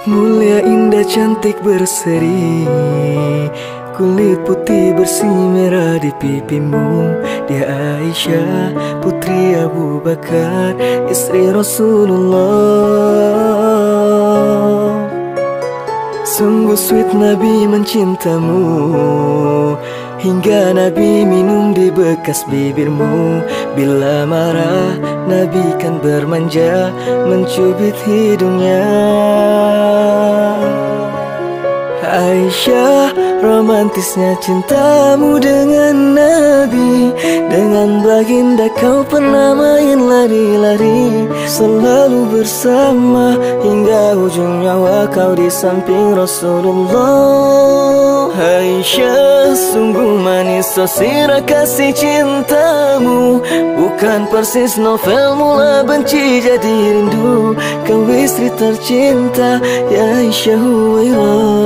Mulia, indah, cantik, berseri, kulit putih bersih merah di pipimu. Dia Aisyah, putri Abu Bakar, istri Rasulullah. Sungguh sweet Nabi mencintamu, hingga Nabi minum di bekas bibirmu. Bila marah, Nabi kan bermanja, mencubit hidungnya. Aisyah, romantisnya cintamu dengan Nabi. Dengan baginda kau pernah main lari-lari, selalu bersama hingga ujung nyawa kau di samping Rasulullah. Aisyah, sungguh manis sosira kasih cintamu, bukan persis novel mula benci jadi rindu. Kau istri tercinta, ya Aisyah Huwairah.